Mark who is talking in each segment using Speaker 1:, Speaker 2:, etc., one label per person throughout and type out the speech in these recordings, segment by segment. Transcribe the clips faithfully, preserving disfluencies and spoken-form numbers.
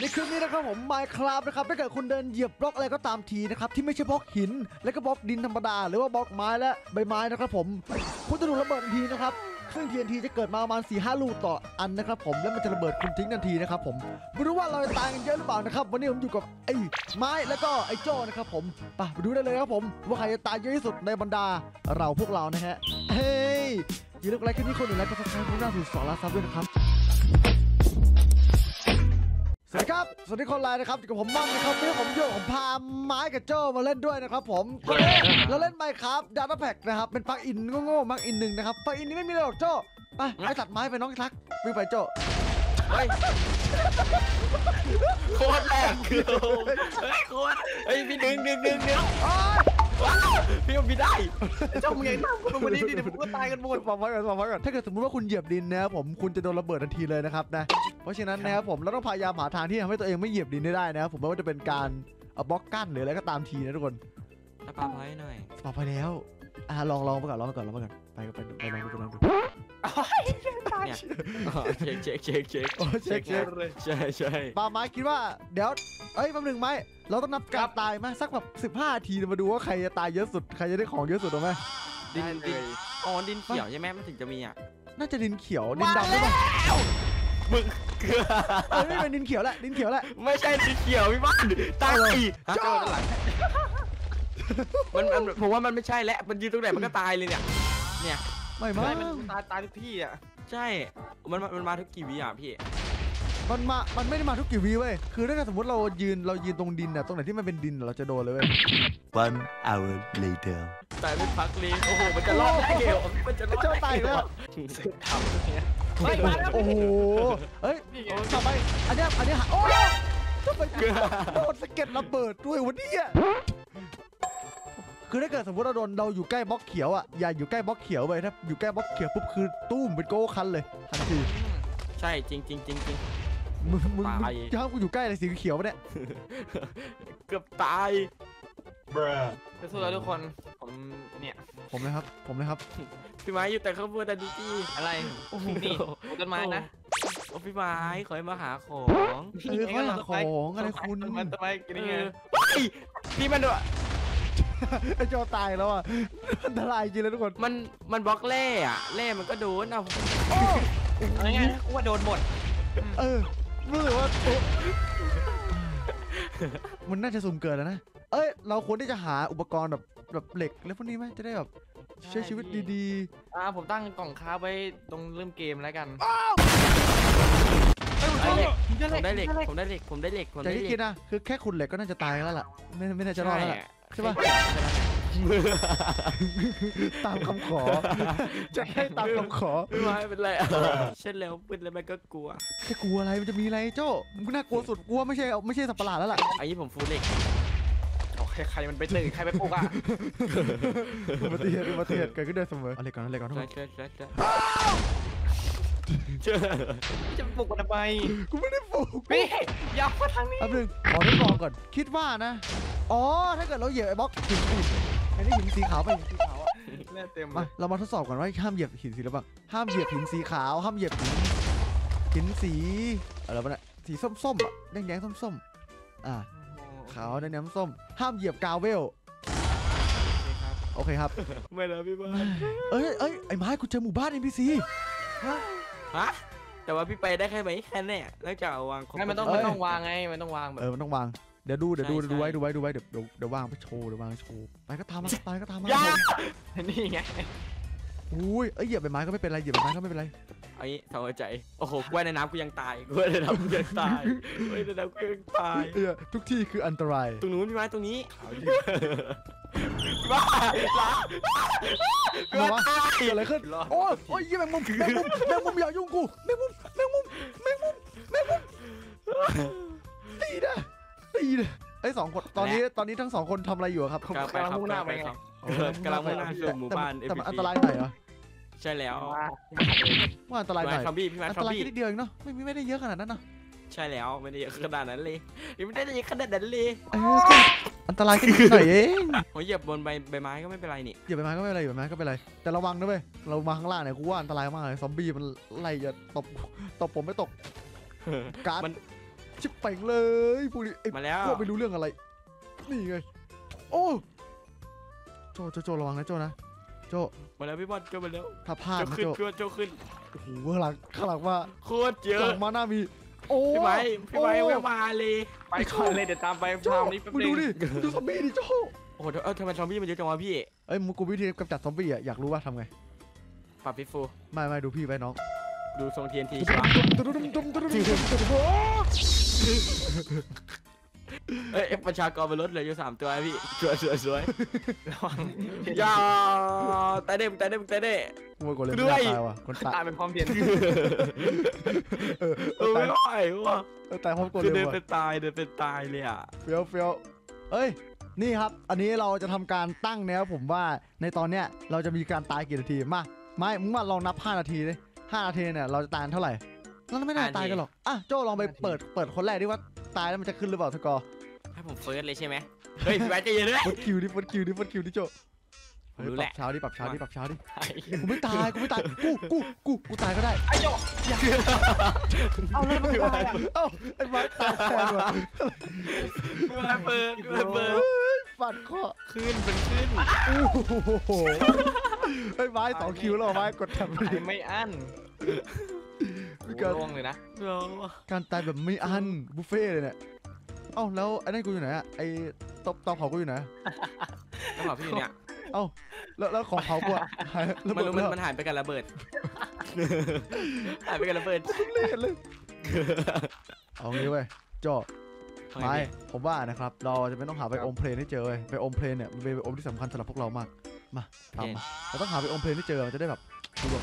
Speaker 1: คลิปนี้นะครับผม Minecraft นะครับถ้าเกิดคุณเดินเหยียบบล็อกอะไรก็ตามทีนะครับที่ไม่ใช่บล็อกหินและก็บล็อกดินธรรมดาหรือว่าบล็อกไม้และใบไม้นะครับผมคุณจะถูกระเบิดทันทีนะครับซึ่ง ที เอ็น ที จะเกิดมาประมาณ สี่ห้า ลูกต่ออันนะครับผมแล้วมันจะระเบิดคุณทิ้งทันทีนะครับผมไม่รู้ว่าเราจะตายกันเยอะหรือเปล่านะครับวันนี้ผมอยู่กับไอ้ไม้แล้วก็ไอ้โจ้นะครับผมไปไปดูได้เลยครับผมว่าใครจะตายเยอะที่สุดในบรรดาเราพวกเรานะฮะเฮ้ยอย่าลืมกดไลค์คลิปนี้คนอื่นไลค์ก็ซับสไครป์เพื่อหน้าสู่สองล้านซับด้วยนะครับสวัสดีครับสวัสดีคนไลน์นะครับอยู่กับผมมั่งนะครับวันนี้ผมโยกผมพาไม้กับโจ้มาเล่นด้วยนะครับผมเราเล่นไมค์ครับดาต้าแพ็กนะครับเป็นปลั๊กอินโง่ๆมักอินหนึ่งนะครับปลั๊กอินนี้ไม่มีอะไรหรอกโจ้ไปไปตัดไม้ไปน้องทักวิ่งไปโจ้
Speaker 2: โคตรแรงคือเฮ้ยโคตรเฮ้ยพี่ดึงดึงดึงดึงพี่มันพี่ได้เจ้ามึงยังทำคนนี้ดิเดี๋ยวผมก็ตายกันหมด
Speaker 1: ฟังไว้ก่อนฟังไว้ก่อนถ้าเกิดสมมติว่าคุณเหยียบดินนะครับผมคุณจะโดนระเบิดทันทีเลยนะครับนะเพราะฉะนั้นนะครับผมเราต้องพยายามหาทางที่ทำให้ตัวเองไม่เหยียบดินได้นะครับผมไม่ว่าจะเป็นการเอาบล็อกกั้นหรืออะไรก็ตามทีนะทุกคน
Speaker 2: สปาพอยหน่อย
Speaker 1: สปาพอยแล้วอ่ะลองลองไปก่อนลองไปก่อนลองไปก่อนไปไปไปลองดูไปลองดู
Speaker 2: เช็คเช็คเช็คเช็คเช็คใช่ใช่
Speaker 1: ปาไม้คิดว่าเดี๋ยวเอ้ยแป๊บนึงไม้เราต้องนับการตายไหมสักแบบสิบห้าทีมาดูว่าใครจะตายเยอะสุดใครจะได้ของเยอะสุดถูกไหม
Speaker 2: ดินดินอ๋อดินเขียวใช่ไหมมันถึงจะมีอ่ะ
Speaker 1: น่าจะดินเขียวดินดำหรือเปล่า
Speaker 2: มึงเกลือ
Speaker 1: เออไม่เป็นดินเขียวแหละดินเขียวแหละ
Speaker 2: ไม่ใช่ดินเขียวพี่บ้านตายอีกจ้ามันมันผมว่ามันไม่ใช่แล้วมันยืนตรงไหนมันก็ตายเลยเนี่ยเนี่ย
Speaker 1: ไม่ไม่
Speaker 2: มันตายตายทุกที่อ่ะใช่มันมันมาทุกกี่วิอ่ะพี่
Speaker 1: มันมามันไม่ได้มาทุกกี่วิเว้ยคือถ้าสมมติเรายืนเรายืนตรงดินน่ะตรงไหนที่มันเป็นดินเราจะโดนเลยเว้ย
Speaker 3: one hour later
Speaker 2: ตายเป็นพักลีโอ้โหมันจะรอดได้เหรอมันจะรอด
Speaker 1: เจ้าตายแล้ว
Speaker 2: ทำอย่างเงี้ย
Speaker 1: โอ้โหเฮ้ยต่อไปอันนี้อันนี้โอ้ทำไมโดนสะเก็ดระเบิดด้วยวันนี้คือถ้าเกิดสมมติเราโดนเราอยู่ใกล้บล็อกเขียวอ่ะอย่าอยู่ใกล้บล็อกเขียวไปถ้าอยู่ใกล้บล็อกเขียวปุ๊บคือตุ้มเป็นโก้คันเลยทันที
Speaker 2: ใช่จริงจริงจริงจริง
Speaker 1: มึงมึงถ้ากูอยู่ใกล้อะไรสีเขียวเนี่ย
Speaker 2: เกือบตายสู้ๆทุกคนผมเนี่ย
Speaker 1: ผมนะครับผมนะครับ
Speaker 2: พี่ไม้อยู่แต่ข้างบนแต่ดูที่อะไร
Speaker 1: โอ้โห
Speaker 2: นี่ต้นไม้นะโอ้พี่ไม้ขอให้มาหาของ
Speaker 1: เออมาหาของอะไรคุณ
Speaker 2: มันต้นไม้กินยังไงพี่มันด้วย
Speaker 1: ไอ้โจตายแล้วอ่ะอันตรายจริงเลยทุกคน
Speaker 2: มันมันบล็อกเล่อะเล่มันก็โดนเอาอะไรเงี้ยกูว่าโดนหมด
Speaker 1: เออรู้สึกว่ามันน่าจะสุ่มเกิดแล้วนะเอ้ยเราควรที่จะหาอุปกรณ์แบบแบบเหล็กแล้วพวกนี้ไหมจะได้แบบใช้ชีวิตดี
Speaker 2: ๆอ่าผมตั้งกล่องค้าไว้ตรงเริ่มเกมแล้วกันผมได้เหล็กผมได้เหล็กผมได้เหล็กผมได้เหล็ก
Speaker 1: ใจที่คิดนะคือแค่ขุดเหล็กก็น่าจะตายแล้วล่ะไม่ไม่น่าจะรอดแล้วใช่ป่ะตามคำขอจะให้ตามคำขอ
Speaker 2: ไม่เป็นไรเช่นแล้วเป็นแล้วมันก็กลัว
Speaker 1: แค่กลัวอะไรมันจะมีอะไรโจ้มันน่ากลัวสุดกลัวไม่ใช่ไม่ใช่สัตว์ประหลาดแล้วล่ะ
Speaker 2: ไอ้นี่ผมฟูลเหล็กใครใครมันไปตื่นใครไปปลุกอ่ะ
Speaker 1: อุบัติเหตุอุบัติเหตุเกิดขึ้นได้เสมออะไรก่อนอะไรก่อนทุกคน
Speaker 2: จะปลุกมันทำไม
Speaker 1: กูไม่ได้ปลุก
Speaker 2: พี่อย่ามาทางนี้
Speaker 1: แป๊บนึงขอทดลองก่อนคิดว่านะอ๋อถ้าเกิดเราเหยียบไอ้บล็อกหินหินไอ้นี่หินสีขาวไปหินสีขาวอ่ะ
Speaker 2: เต็ม
Speaker 1: มาเรามาทดสอบก่อนว่าห้ามเหยียบหินสีอะไรบ้างห้ามเหยียบหินสีขาวห้ามเหยียบหินหินสีอะไรบ้างเนี่ยสีส้มๆอ่ะแดงๆส้มๆอ่าขาวแดงๆส้มห้ามเหยียบกาวเวลโอเคครับ
Speaker 2: ไม่นะพี่บ้าน
Speaker 1: เอ้ยเอ้ยไอ้ไม้กูเจอหมู่บ้าน เอ็น พี ซี
Speaker 2: ฮะแต่ว่าพี่ไปได้แค่ไหนแค่นี้แล้วจะเอาวางไม่มันต้องมันต้องวางไงมันต้องวางแบบ
Speaker 1: เออมันต้องวางเดี๋ยวดูเดี๋ยวดูดูไว้ดูไว้ดูไว้เดี๋ยวเดี๋ยววางไปโชว์เดี๋ยววางโชว์ไปก็ทำมาไปก็ทำมา
Speaker 2: นี่ไง
Speaker 1: อุ้ยเอ้ยเหยียบใบไม้ก็ไม่เป็นไรเหยียบใบไม้ก็ไม่เป็นไร
Speaker 2: ไอ้ทำใจโอ้โหกล้วยในน้ำกูยังตายกล้วยในน้ำกูยังตายกล้วยในน้ำกูยังตาย
Speaker 1: ทุกที่คืออันตราย
Speaker 2: ตรงนู้นพี่ไม้ตรงนี้ว้า
Speaker 1: ว้าเกิดอะไรขึ้นโอ้ยโอ้ยแมงมุมแมงมุมแมงมุมอย่ายุ่งกูแมงมุมแมงมุมแมงมุมแมงมุมตีนะตีนะไอ้สองคนตอนนี้ตอนนี้ทั้งสองคนทำอะไรอยู่ครับ
Speaker 2: กำลังมุ่งหน้าไปกำลังมุ่งหน้าสู่หมู่บ้าน
Speaker 1: แต่อันตรายหน่อยเหรอ
Speaker 2: ใช่แล้ว
Speaker 1: ว่าอันตรายหน่อย
Speaker 2: อัน
Speaker 1: ตรายนิดเดียวเองเนาะไม่ไม่ได้เยอะขนาดนั้นนะ
Speaker 2: ใช่แล้วไม่ได้เยอะขนาดนั้นเลยไม่ได้เยอะขนาดนั้นเลย
Speaker 1: อันตรายแค่นิดหน่อยเอง
Speaker 2: ผมเหยียบบนใบใบไม้ก็ไม่เป็นไรนี่
Speaker 1: เหยียบใบไม้ก็ไม่เป็นไรเหยียบใบไม้ก็ไม่เป็นไรแต่ระวังนะเว้ยเรามาข้างล่างเนี่ยกูว่าอันตรายมากเลยซอมบี้มันไล่จะตบตบผมไม่ตกการ์ดชิบเป่งเลยพวกนี้ไอ้
Speaker 2: มาแล้ว
Speaker 1: พวกไม่รู้เรื่องอะไรนี่ไงโอ้โจโจโจระวังนะโจนะโจ
Speaker 2: มาแล้วพี่บอลโจมาแล้ว
Speaker 1: ถ้าพลาด
Speaker 2: โจ
Speaker 1: นะ
Speaker 2: ขึ้น
Speaker 1: โจ
Speaker 2: โจขึ้น
Speaker 1: โอ้โหข้างหลังข้างหลังว่า
Speaker 2: โคตรเยอะ
Speaker 1: หลังมาหน้ามีโอ้
Speaker 2: พี่ไม้พี่ไม้
Speaker 1: โอ้
Speaker 2: ไม่มาเลย
Speaker 4: ไปก่อนเลยเดี๋ยวตามไป
Speaker 1: โจ
Speaker 4: ทำนี้แป๊บ
Speaker 1: มึง
Speaker 4: นึ
Speaker 1: ดู
Speaker 4: ง
Speaker 1: ดิดูซอมบี้ดิโจ
Speaker 2: โอ้โหเออทำไมซอมบี้มันเยอะจังวะพี่
Speaker 1: เอ้ยมึงกูวิธีกำจัดซอมบี้อ่ะอยากรู้ว่าทำไง
Speaker 2: ปรับพี่ฟู
Speaker 1: ไม่ไม่ดูพี่ไว้น้อง
Speaker 2: ดูทรง ที เอ็น ที ใช่ปะเอ้ยประชากรมันลดเหลืออยู่สามตัวพี่สวยสวยสวย
Speaker 4: ระวัง
Speaker 2: อย่าตายเด้ตายเด้ตายเด้
Speaker 1: กูว่ากูเลย
Speaker 2: ด้
Speaker 1: ไม่
Speaker 2: วย
Speaker 1: น่าตายว่ะคนตาย
Speaker 4: ตามเป็นพร้อมเพรียง
Speaker 1: เออ
Speaker 2: เออ
Speaker 1: ตา
Speaker 2: ไม่
Speaker 1: ย
Speaker 2: ไหวว่ะ
Speaker 1: เออตายพร้อมกู
Speaker 2: คือ
Speaker 1: เล
Speaker 2: เดิ
Speaker 1: ย
Speaker 2: น
Speaker 1: ว่ะ
Speaker 2: เป็นตายเดินเป็นตายเลยอ่ะ
Speaker 1: เฟี้ยวเฟี้ยวเอ้ยนี่ครับอันนี้เราจะทำการตั้งแนวผมว่าในตอนเนี้ยเราจะมีการตายกี่นาทีมาไม่มึงมาลองนับห้านาทีเลยห้านาทีเนี่ยเราจะตายเท่าไหร่เราไม่น่าตายกันหรอกอ่ะโจ้ลองไปเปิดเปิดคนแรกดิว่าตายแล้วมันจะขึ้นหรือเปล่าสกอร์
Speaker 2: ให้ผมเฟิร์สเลยใช่ไหมเฮ้ยพี่แบทใจเย็นด้วย
Speaker 1: ฟัดคิวดิฟัดคิวดิฟัดคิวดิโจ้
Speaker 2: ผมรู้
Speaker 1: ป
Speaker 2: แห
Speaker 1: รั
Speaker 2: ละ
Speaker 1: บเช้าดิปรับเช้าดิปรับเช้าดิ
Speaker 4: ไอ้
Speaker 1: กูไม่ตายกูไม่ตายกูกูกูกูตายก็ได้
Speaker 4: ไอ้โจ
Speaker 1: เอาแล้วมันตายอ่ะเอ้าไอ้บ้าตายแทนว่ะ
Speaker 2: พี่แบทเฟิร์สพี่แบทเฟิร์ส
Speaker 1: ฟันข้อ
Speaker 2: ขึ้นเป็นขึ้น
Speaker 1: โอ้โหไอ้ไม้สองคิวแล้วไม้กดแท็บ
Speaker 4: ไอ้ไม่อั้น
Speaker 1: มี
Speaker 4: โอ้
Speaker 1: การ
Speaker 4: ล่วงเลยนะ
Speaker 2: เนาะ
Speaker 1: การตายแบบไม่อั้นบุฟเฟ่เลยเนี่ยเอ้าแล้วไอ้นั่นกูอยู่ไหนอะไอ้ตบเตาเผากูอยู่ไหน
Speaker 2: ต้องบอกพี่อยู่เนี่ย
Speaker 1: เอ้าแล้วแล้วของเผากูอะหายระ
Speaker 2: มัน
Speaker 1: เบิด
Speaker 2: รู้
Speaker 1: ไป
Speaker 2: มัน
Speaker 1: แล้ว
Speaker 2: มันหายไปกับระเบิดหายไปกับระเบิด
Speaker 1: เล่นเลยเอางี้เว้ยโจ้ไม้ผมว่านะครับเราจะไม่ต้องหาไปอมเพลนให้เจอเว้ยไปอมเพลนเนี่ยมันเป็นไปอมที่สำคัญสำหรับพวกเรามากมาตามมาเราต้องหาไปอมเพลนให้เจอมันจะได้แบบดูแบบ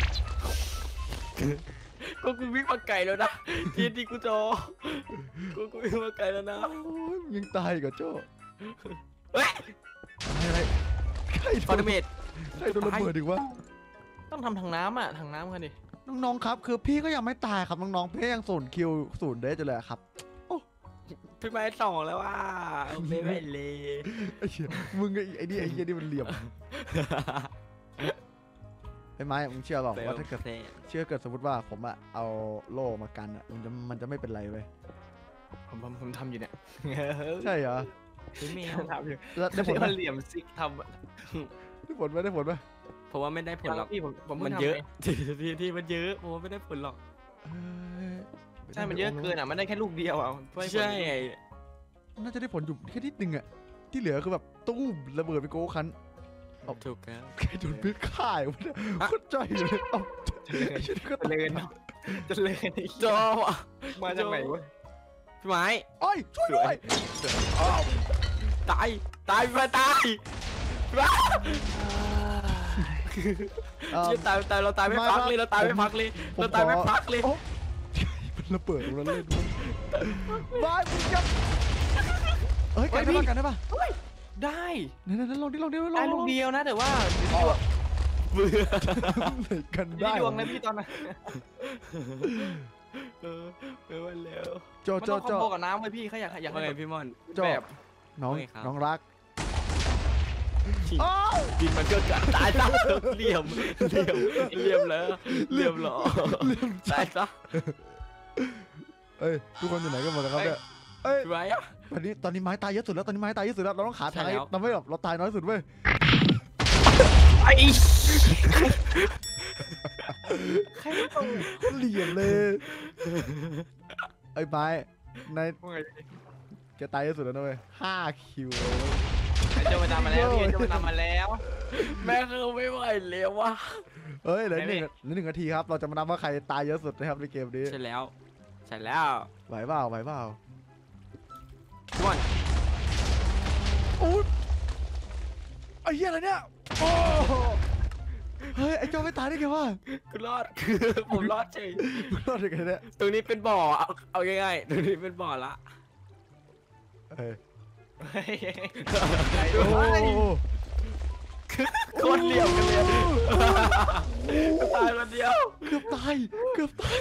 Speaker 2: กูกูวิ่งมาไกลแล้วนะทีที่กูจอกูกูวิ่งมาไกลแล้วนะ
Speaker 1: โอ้ยยังตายอีกับโจ้
Speaker 2: เฮ้ย
Speaker 1: อะไรใคร
Speaker 2: ฟอ
Speaker 1: โด
Speaker 2: ร์
Speaker 1: น
Speaker 2: เมด
Speaker 1: ใครโดนระเบิดอีกวะ
Speaker 4: ต้องทำถังน้ำอ่ะถังน้ำกันดิ
Speaker 1: น้องๆครับคือพี่ก็ยังไม่ตายครับน้องๆพี่ยังศูนย์คิวศูนย์เดสอยู่เลยครับ
Speaker 2: พี่ไม้สองแล้วว่าไม่ไหวเลย
Speaker 1: ไอ้เหี้ยมึงไอ้ไอ้นี่ไอ้เหี้ยนี่มันเหลี่ยมไอ้ไม้มึงเชื่อเปล่าว่าถ้าเกิดเชื่อเกิดสมมติว่าผมอะเอาโล่มากันอะมันจะมันจะไม่เป็นไรเว้ย
Speaker 4: ผมผมผมทำอยู่เนี่ย
Speaker 1: ใช่เหรอ
Speaker 2: พี่เมล
Speaker 4: ทำอยู่
Speaker 1: แล้วได้ผลไหม
Speaker 4: มันเหลี่ยมซิกทำอะ
Speaker 1: ได้ผลไหมได้ผลไหม
Speaker 2: ผมว่าไม่ได้ผลหรอก
Speaker 4: พี่ผมผม
Speaker 2: มัน
Speaker 4: พิ่ง
Speaker 2: เยอะ
Speaker 4: ทำง
Speaker 2: ที่ที่มันเยอะผมว่าไม่ได้ผลหรอก
Speaker 1: เอ้ย
Speaker 4: ใช่มันเยอะเกินอ่ะมันได้แค่ลูกเดียวอ่ะ
Speaker 2: ใช่
Speaker 1: น่าจะได้ผลอยู่แค่นิดนึงอะที่เหลือคือแบบตู้มระเบิดไปโก้คัน
Speaker 2: ถูกครับ
Speaker 1: แค่โดนพิษข่ายวะเนี่ยโคตรใจเลยเอ้าไอ้เหี้ยนี่ก็
Speaker 4: จะ
Speaker 1: ตาย
Speaker 4: เลินจะเลิน
Speaker 2: จอวะ
Speaker 4: มาจากไหนวะ
Speaker 2: พี่ไม้
Speaker 1: โอ้ยช่วยด้วย
Speaker 2: ตายตายพี่ไม้ตายพี่ไม้
Speaker 1: เอ่อ
Speaker 2: เชี่ยตายตายเราตายไม่พักเลยเราตายไม่พักเลยเราตายไม่พักเลย
Speaker 1: โอ้มันระเบิดตรงนั้นเล่นมั้งบายมึงจะเฮ้ยกันได้ปะกันได้ปะ
Speaker 4: ได้
Speaker 1: นั่นนั่นลองดิลองดิลอง
Speaker 4: ได้ลูกเดียวนะแต่ว่า
Speaker 2: เบื่อ
Speaker 1: กัน
Speaker 4: ได้
Speaker 1: ได้
Speaker 4: ดวงนะพี่ตอนนั้น
Speaker 2: เออไม่ไหวแล้ว
Speaker 1: โจ
Speaker 4: มัน
Speaker 1: โจ
Speaker 4: ต้องคอ
Speaker 1: โจ
Speaker 4: มโบกับน้ำไว้พี่เขาอยากอยาก
Speaker 2: ว่าไง
Speaker 4: ให้แบบ
Speaker 2: พี่มอน
Speaker 1: โจ
Speaker 4: แบบ
Speaker 1: น้อง
Speaker 2: ว่าไงครับ
Speaker 1: น้องรัก
Speaker 2: ดินมันก็จะตายซะเหลี่ยมเหลี่ยมเหลี่ยมแล้วเหลี่ยมเหรอตายซะ
Speaker 1: เอ้ยทุกคนอยู่ไหนกันหมดแล้วครับเนี่ยเอ้ย
Speaker 2: พี่ไม้อะ
Speaker 1: ตอนนี้ตอนนี้ไม้ตายเยอะสุดแล้วตอนนี้ไม้ตายเยอะสุดแล้วเราต้องหาทาง
Speaker 2: ใช่แล้ว
Speaker 1: ทำให้แบบเราตายน้อยสุดเว้ย
Speaker 4: ไอ้
Speaker 1: ใครต้องเหลี่ยมเลยไอ้ไม้ในแกตายเยอะสุดแล้วนะเว้ยห้าคิวเลย
Speaker 4: ไอ้เจ้ามาทำมาแล้วพี่เจ้ามาทำมาแล้ว
Speaker 2: แม่คือไม่ไหวแล้ววะ
Speaker 1: เอ้ยเหลือห
Speaker 4: ไหน
Speaker 1: นึ่ง
Speaker 4: พี่
Speaker 1: เหลือหนึ่งนาทีครับเราจะมานับว่าใครตายเยอะสุดนะครับในเกมนี้
Speaker 2: ใช่แล้วใช่แล้ว
Speaker 1: ไหวเปล่าไหวเปล่า
Speaker 2: พี่มอน
Speaker 1: โอ้ยไอ้เหี้ยอะไรเนี่ยโอ้เฮ้ยไอ้โจไม่ตายได้ไงวะ
Speaker 2: กูรอดคือผมรอดเฉย
Speaker 1: มึงรอดได้ไงเนี่ย
Speaker 2: ตรงนี้เป็นบ่อเอาเอาง่ายๆตรงนี้เป็นบ่อละ
Speaker 1: เอ้ย
Speaker 4: เฮ้ย
Speaker 1: โอ้โห
Speaker 2: โคตรเหลี่ยมกันเลยตายคนเดียว
Speaker 1: เกือบตายเกือบตาย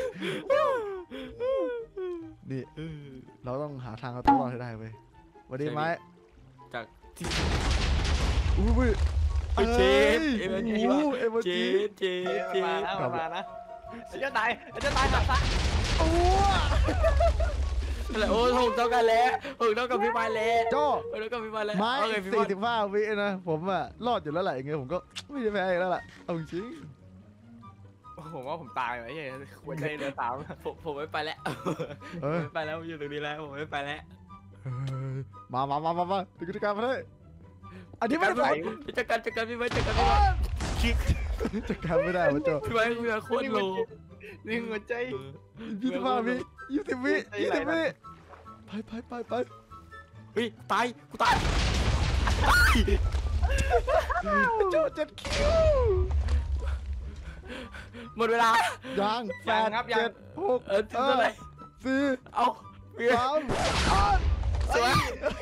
Speaker 1: นี่เราต้องหาทางเอาตัวรอดให้ได้เว้ยวันนี้ไหม
Speaker 2: จากที่
Speaker 1: อุ้ย
Speaker 2: เอ้ยเจฟเอ็มจีวะ
Speaker 1: เอ็ม
Speaker 2: เจ
Speaker 1: จี
Speaker 2: ฟเจฟเจ
Speaker 4: มา
Speaker 2: ฟ
Speaker 4: นะมานะไอ้เจ้าตายไอ้เจ้าตายหักซะ
Speaker 1: โอ้
Speaker 2: อะไรโอ้ถูกเท่ากันแล้วถูกเท่ากับพี่ไม้แล้ว
Speaker 1: โจ
Speaker 2: ถูกเท่ากับพี่ไม้แล้ว
Speaker 1: ไม้
Speaker 2: โอเคพี่
Speaker 1: สี่
Speaker 2: ไม้
Speaker 1: สิบห้าวินะผมอะรอดอยู่แล้วแหละอย่างเงี้ยผมก็ไม่ได้แพ้อีกแล้วล่ะเอาจริง
Speaker 4: ผมว่าผมตายไอ้เหี้ยหัวใจเหลือสาม
Speaker 2: ผมผมไม่ไปแล้ว
Speaker 1: เออ
Speaker 2: ไม่ไปแล้วผมอยู่ตรงนี้แล้วผมไม่ไปแล้ว
Speaker 1: เฮ้ยมามามามามาดูกิจกรรมมาเลยอันนี้ไม่ได้ผล
Speaker 2: จัดการจัดการพี่ไม้จัดการพี่ไม้คิก
Speaker 1: จัดการไม่ได้วะโจ
Speaker 2: พี่ไม้พี่ไม้โคตรโล
Speaker 4: นี่หัวใจ
Speaker 1: ยี่สิบห้าวิยี่สิบวิยี่สิบวิไปไปไปไป
Speaker 2: เฮ้ยตายกูตาย
Speaker 1: โจเจ็ดคิว
Speaker 2: หมดเวลา
Speaker 1: ยังแปดเจ็ดหก
Speaker 2: เออเท่าไหร่
Speaker 1: สี่
Speaker 2: เอาพี่
Speaker 1: สาม
Speaker 2: สวย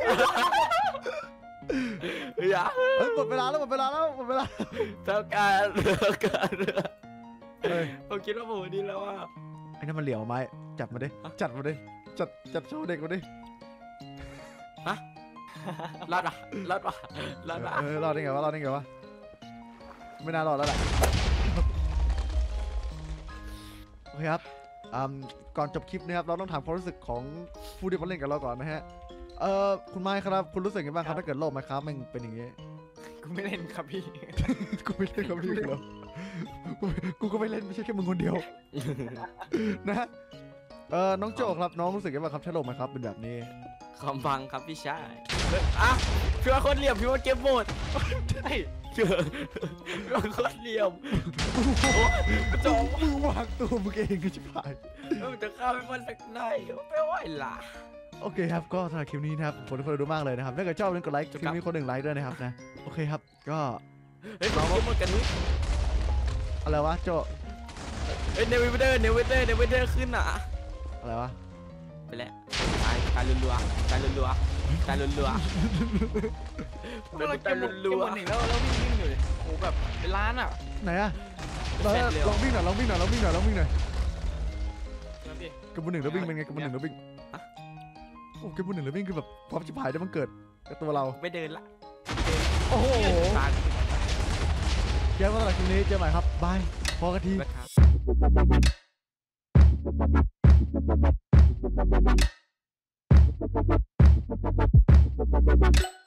Speaker 2: อย่า
Speaker 1: เฮ้ยหมดเวลาแล้วหมดเวลาแล้วหมดเวลา
Speaker 2: เท่ากันเท่ากัน
Speaker 1: เฮ้ย
Speaker 2: ผมคิดว่าผมดีแล้วว่า
Speaker 1: ไอ้นั่นมันเหลียวไหมจับมาดิจัดมาดิจัดจัดโชว์เด็กมาดิ
Speaker 2: รอดอ่ะรอดว่ะรอดว่ะ
Speaker 1: เออรอดได้ไงวะรอดได้ไงวะไม่น่ารอดแล้วแหละโอเคครับอืมก่อนจบคลิปนะครับเราต้องถามความรู้สึกของผู้ที่มาเล่นกับเราก่อนนะฮะเอ่อคุณไม้ครับคุณรู้สึกยังไงบ้างครับถ้าเกิดโลกไหมครับมันเป็นอย่างงี้
Speaker 4: กูไม่เล่นครับพี่
Speaker 1: กูไม่เล่นกับพี่หรอกกูกูก็ไม่เล่นไม่ใช่แค่มึงคนเดียวนะเออน้องโจครับน้องรู้สึกยังไงบ้างครับถ้าโลกไหมครับเป็นแบบนี้
Speaker 2: คอมบังครับพี่ชายอ่ะพี่ว่าโคตรเหลี่ยมพี่ว่าเก็บหมด
Speaker 4: ใช่
Speaker 2: พี่ว่าโคตรเหลี่ยม
Speaker 1: โจมึงวางตัวมึงเองก็ชิบหาย
Speaker 2: มันจะเข้าไปมันสักไหนไม่ไหวล่ะ
Speaker 1: โอเคครับก็สำหรับคลิปนี้นะครับผมทุกคนดูมากเลยนะครับถ้าเกิดชอบอย่าลืมกดไลค์คลิปนี้คนหนึ่งไลค์ด้วยนะครับนะโอเคครับก็
Speaker 2: เฮ้ยเราเก็บหมดกันนี่
Speaker 1: อะไรวะโจ
Speaker 2: เฮ้ยเนวิเดอร์เนวิเดอร์เนวิเดอร์ขึ้นอ่ะ
Speaker 1: อะไรวะ
Speaker 2: ไปแล้วตายการรัวๆการรัวๆการรัวๆ
Speaker 4: เราเก็บหมดเก็บหมดหนึ่งแล้วแล้ววิ่งวิ่งอยู่เลยโอ้แบบเป็นล้านอ่ะ
Speaker 1: ไหนอะเราลองวิ่งหน่อยลองวิ่งหน่อยลองวิ่งหน่อยลองวิ่งหน่อย
Speaker 4: แล้วพี่
Speaker 1: กระบุนหนึ่งแล้ววิ่งเป็นไงกระบุนหนึ่งแล้ววิ่งโอ้กระบุนหนึ่งแล้ววิ่งคือแบบความชิบหายได้มันเกิดกับตัวเรา
Speaker 2: ไม่เดินละ
Speaker 1: โอ้โห
Speaker 2: ตาย
Speaker 1: เดี๋ยวมาสำหรับคลิปนี้เจอใหม่ครับบายพอกันที
Speaker 2: นะครับ